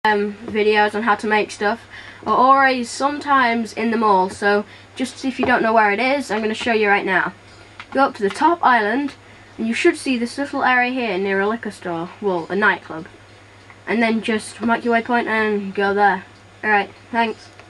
videos on how to make stuff are always sometimes in the mall, so just if you don't know where it is, I'm going to show you right now. Go up to the top island and you should see this little area here near a liquor store, well, a nightclub, and then just mark your waypoint and go there. Alright, thanks.